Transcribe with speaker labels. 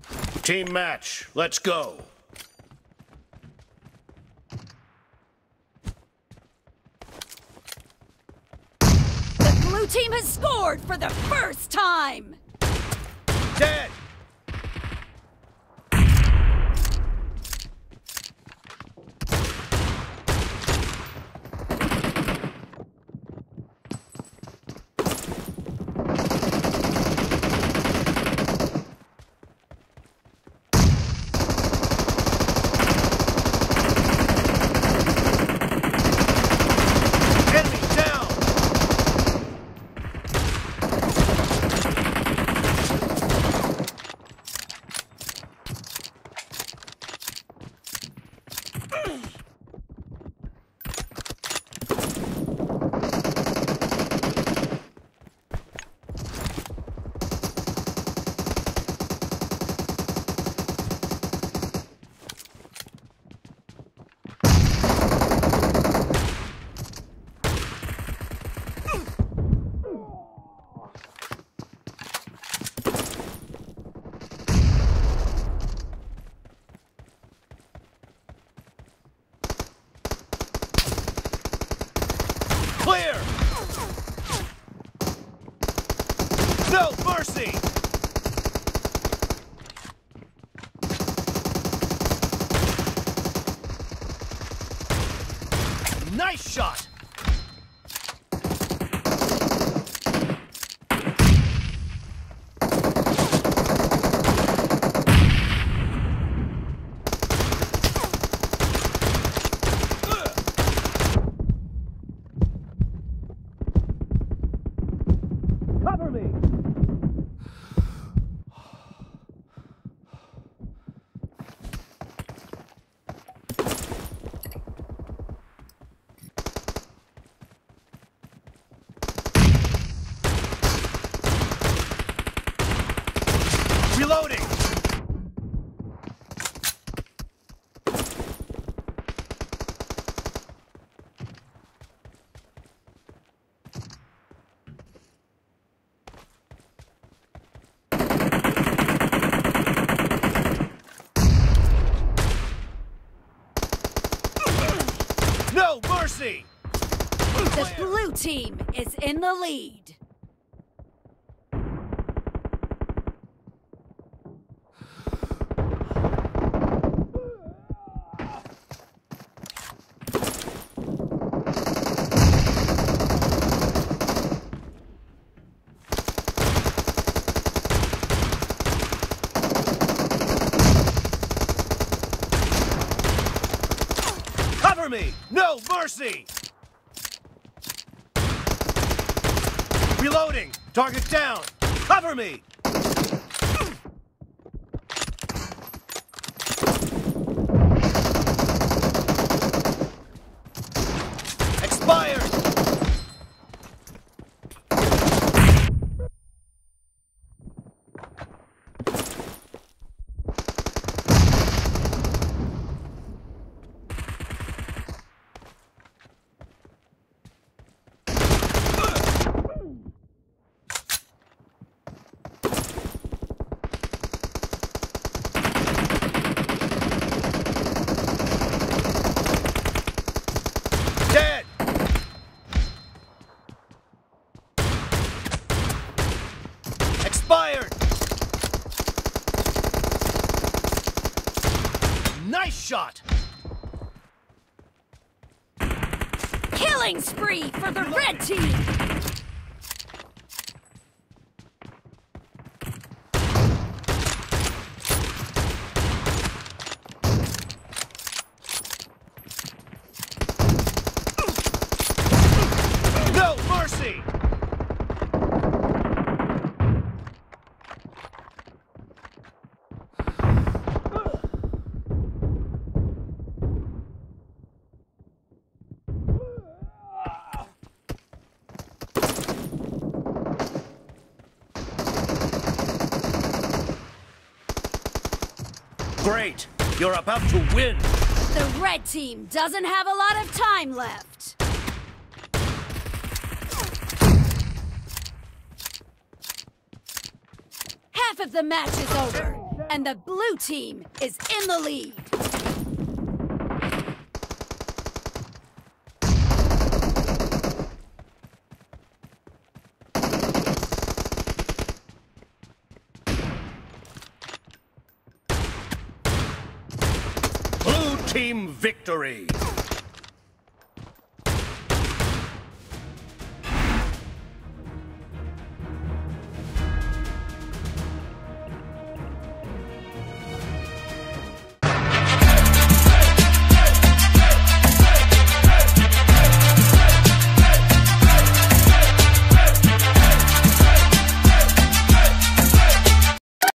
Speaker 1: Team match, let's go.
Speaker 2: The blue team has scored for the first time!
Speaker 1: Dead! Clear! No mercy! Nice shot! Cover me! Reloading! No mercy!
Speaker 2: The blue team is in the lead.
Speaker 1: Cover me! No mercy! Reloading! Target down! Cover me! Expired! Dead! Expired! Nice shot!
Speaker 2: Killing spree for the red team!
Speaker 1: No mercy! Great! You're about to win!
Speaker 2: The red team doesn't have a lot of time left. Half of the match is over. And the blue team is in the lead.
Speaker 1: Blue team victory!